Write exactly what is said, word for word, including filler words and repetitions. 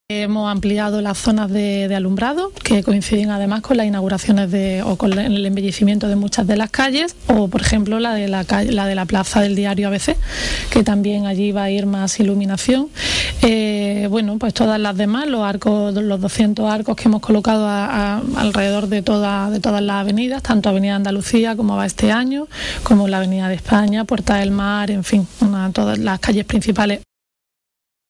Hemos ampliado las zonas de, de alumbrado, que coinciden además con las inauguraciones de, o con el embellecimiento de muchas de las calles, o por ejemplo la de la, calle, la de la plaza del diario A B C, que también allí va a ir más iluminación. Eh, bueno, pues todas las demás, los arcos, los doscientos arcos que hemos colocado a, a, alrededor de, toda, de todas las avenidas, tanto Avenida Andalucía como va este año, como la Avenida de España, Puerta del Mar, en fin, una, todas las calles principales.